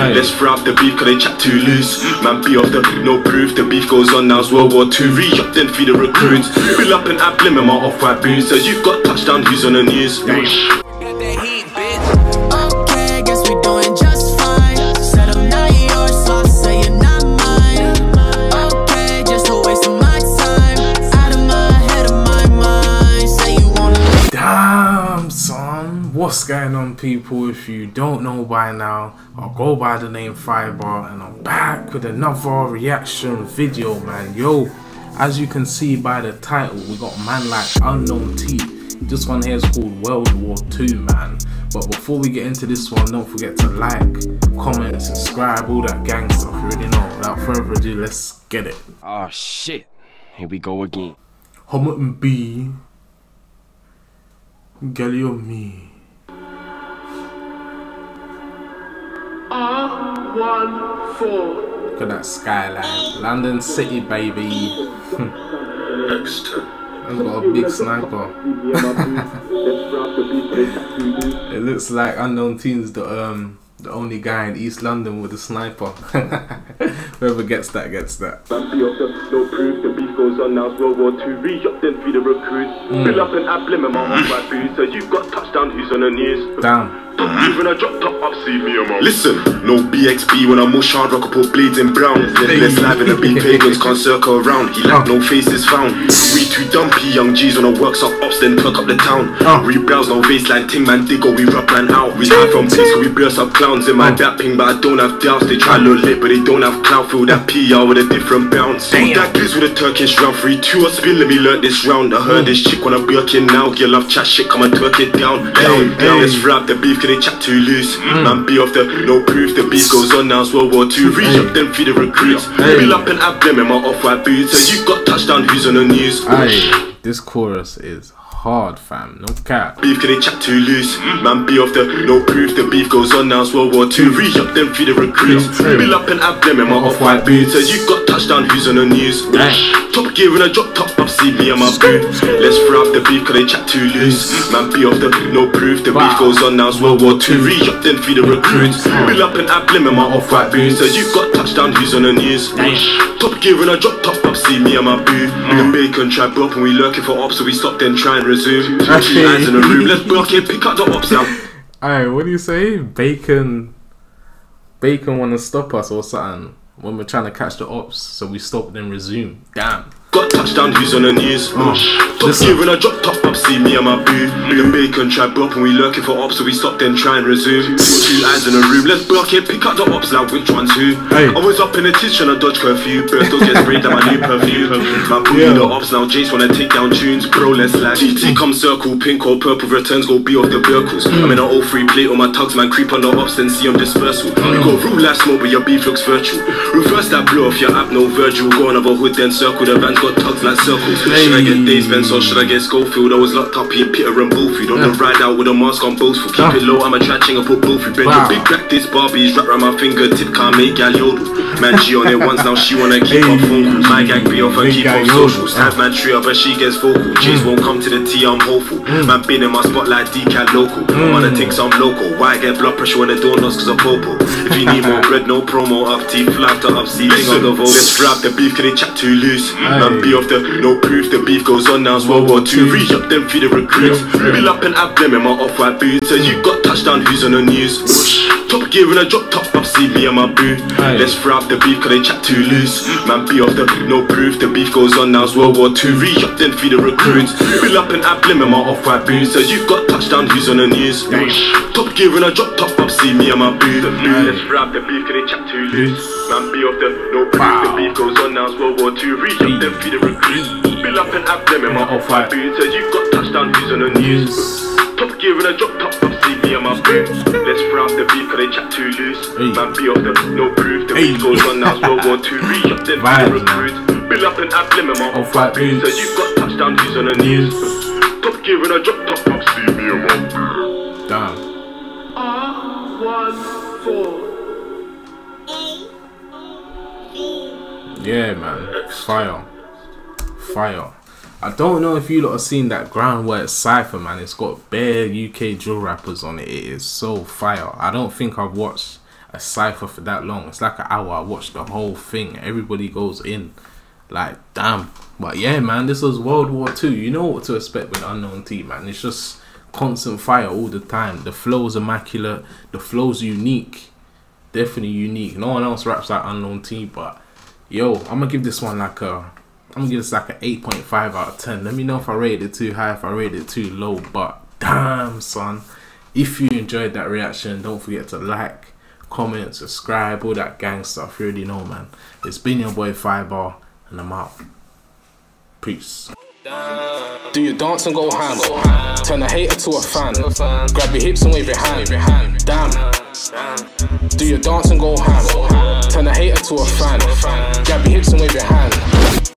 Let's fry up the beef cause they chat too loose. Man be off the no proof, the beef goes on now, it's World War II. Re-up then feed the recruits. Fill up and app limit my off-white boots. So you've got touchdown, who's on the news? What's going on, people? If you don't know by now, I'll go by the name Fiber, and I'm back with another reaction video, man. Yo, as you can see by the title, we got man like Unknown T. This one here is called World War II, man. But before we get into this one, don't forget to like, comment, subscribe, all that gang stuff. You already know. Without further ado, let's get it. Oh shit, here we go again. Hamilton B. Galileo me. R14. Look at that skyline. London City, baby. I've got a big sniper. It looks like Unknown T's the only guy in East London with a sniper. Whoever gets that gets that. No proof, the beef goes on now, it's World War II. Re-up then feed the recruits. Fill up and app limit my off-white boots. So you've got touchdown, who's on the news? Damn. Even I drop top up, see me a listen, no BXB when I'm more hard rock, I put blades in brown. Let's live in the beat, pagans can't circle around. He like no faces found. We too dumpy, young G's on the works up ops, then perk up the town. Rebrowse no baseline, ting man digger, we rub man out. We hide from place, we burst up clowns in my that ping, but I don't have doubts. They try look lit, but they don't have clout. Feel that PR with a different bounce. That gives with a Turkish round 3-2 or spin, let me learn this round. I heard this chick when I'm working now. Girl love chat shit, come and twerk it down. Let's wrap the beef, cause they chat too loose. Man be off the no proof, the beef goes on now, it's World War II. Re-up then feed the recruits. Fill up and app them in my off-white boots. So you got touchdown, who's on the news? This chorus is hard, fam, no cap. Beef cause they chat too loose. Man be off the no proof, the beef goes on now, it's World War II. Re-up then feed the recruits. Fill up and app them in my off-white boots. So you got touchdown, who's on the news? Top gear in a drop top up, see me and my boot. Let's fry up the beef cause they chat too loose. Man be off the no proof, the beef goes on now, it's World War II. Re-up then feed the recruits. Fill up and app limit my off-white boots. So you got touchdown, who's on the news? Top gear in a drop top up, see me and my boot. The bacon trap up and we lurking for ops, so we stop then try and resume. 2 eyes in the room, let's block it, pick up the ops now. Alright, what do you say? Bacon wanna stop us or something when we're trying to catch the ops, so we stop then resume. Damn. Got touchdown, who's on the news? Top gear when I drop top up, see me and my boo. The bacon trap up and we lurking for ops, so we stop then try and resume. 2 eyes in the room, let's block it, pick up the ops now, which one's who? I was up in the tits trying to dodge curfew. Birds don't get sprayed down my new perfume. My boo the ops now, Jace wanna take down tunes. Bro, let's like GT come circle, pink or purple returns go be off the Burkles. I'm in an 03 plate on my tugs, man, creep on the ops, then see them dispersal. You got real life smoke, but your beef looks virtual. Reverse that blow off your app, no Virgil. Go on over hood, then circle the vans. Got tugs like circles. Should I get Dave Spence or should I get Schofield? I was locked up here, Peter and Bullfield. On the ride out with a mask on both foot. Keep it low, I'm a tratching, I put both feet. Bend your big crack, this Barbie's wrapped around my fingertip. Can't make gal yodel. Man, she on it once, now she wanna keep up phone calls. My gang be off and keep on socials. Stab man tree up and she gets vocal. James won't come to the tea, I'm hopeful. Man been in my spotlight, decal local. I'm on the things I'm local. Why I get blood pressure when the door knocks cause I'm popo? If you need more bread, no promo. Up T, fly to up C, thing on the vote. Let's wrap the beef, cause they chat too loose. Man be off the no proof, the beef goes on now, it's World War II. Re-up then feed the recruits. Fill up and app them in my off-white boots. So you got touchdown, who's on the news? Top gear in a drop top up, see me and my boo. Let's fry up the beef cause they chat too loose. Man be off the no proof, the beef goes on now, it's World War II. Re-up then feed the recruits. Fill up and app them in my off-white boots. So you got touchdown, who's on the news? Top gear in a drop top up, see me and my boo. Let's fry up the beef cause they chat too loose. Man be off the no proof, the beef goes on now, it's World War II. Re-up then feed the recruits. Fill up and app them in my off-white boots. So you got touchdown, who's on the news? Top gear in a drop top up, see me and my boots. Let's fry up the beef cause they chat too loose. Man be off the no proof, the beef goes on now, it's World War II. Re-up then feed the recruits. Fill up and app them in my off-white boots. So you got touchdown, who's on the news? Top gear in a drop top up, see me and my boots. Damn. R14. Yeah, man. Fire. I don't know if you lot have seen that Groundwork Cypher, man. It's got bare UK drill rappers on it. It is so fire. I don't think I've watched a cypher for that long. It's like an hour. I watched the whole thing. Everybody goes in. Like, damn. But yeah, man, this was World War II. You know what to expect with Unknown T, man. It's just constant fire all the time. The flow's immaculate. The flow's unique. Definitely unique. No one else raps like Unknown T, but yo, I'm gonna give this one like a, I'm gonna give this like an 8.5 out of 10. Let me know if I rated it too high, if I rated it too low. But damn, son, if you enjoyed that reaction, don't forget to like, comment, subscribe, all that gang stuff. You already know, man. It's been your boy Firebar, and I'm out. Peace. Do your dance and go ham. Turn a hater to a fan. Grab your hips and wave your hand. Damn. Do your dance and go ham. Turn a hater to a fan. Grab your hips and wave your hand.